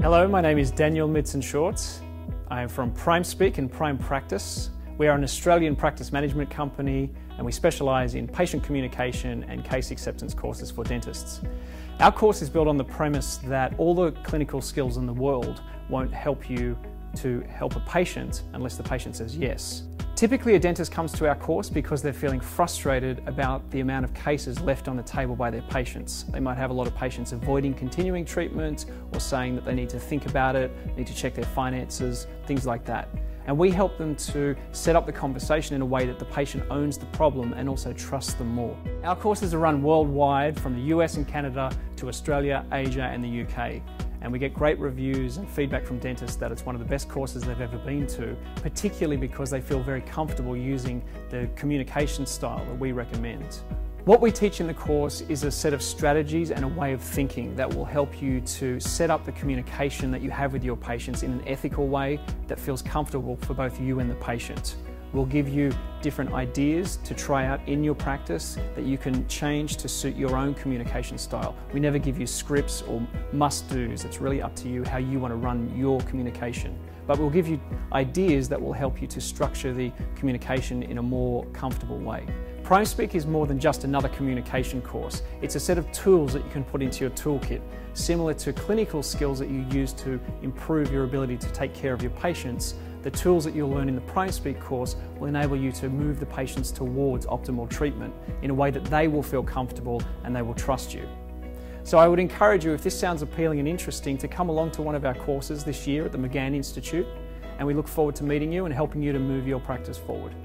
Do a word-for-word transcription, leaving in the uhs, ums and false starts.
Hello, my name is Daniel Midson-Shorts. I am from PrimeSpeak and Prime Practice. We are an Australian practice management company and we specialise in patient communication and case acceptance courses for dentists. Our course is built on the premise that all the clinical skills in the world won't help you to help a patient unless the patient says yes. Typically a dentist comes to our course because they're feeling frustrated about the amount of cases left on the table by their patients. They might have a lot of patients avoiding continuing treatment or saying that they need to think about it, need to check their finances, things like that. And we help them to set up the conversation in a way that the patient owns the problem and also trusts them more. Our courses are run worldwide from the U S and Canada to Australia, Asia and the U K. And we get great reviews and feedback from dentists that it's one of the best courses they've ever been to, particularly because they feel very comfortable using the communication style that we recommend. What we teach in the course is a set of strategies and a way of thinking that will help you to set up the communication that you have with your patients in an ethical way that feels comfortable for both you and the patient. We'll give you different ideas to try out in your practice that you can change to suit your own communication style. We never give you scripts or must-dos. It's really up to you how you want to run your communication. But we'll give you ideas that will help you to structure the communication in a more comfortable way. PrimeSpeak is more than just another communication course. It's a set of tools that you can put into your toolkit, similar to clinical skills that you use to improve your ability to take care of your patients. The tools that you'll learn in the PrimeSpeak course will enable you to move the patients towards optimal treatment in a way that they will feel comfortable and they will trust you. So I would encourage you, if this sounds appealing and interesting, to come along to one of our courses this year at the McGann Institute, and we look forward to meeting you and helping you to move your practice forward.